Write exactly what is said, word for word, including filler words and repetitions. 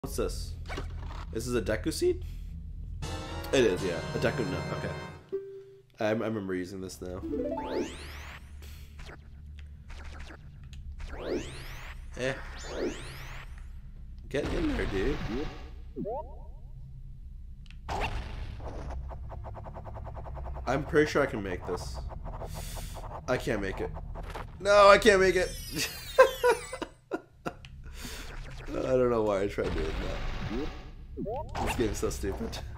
What's this? This is a Deku seed? It is, yeah. A Deku nut, okay. I, I remember using this now. Eh. Get in there, dude. I'm pretty sure I can make this. I can't make it. No, I can't make it. I don't know why I tried doing that. This game is so stupid.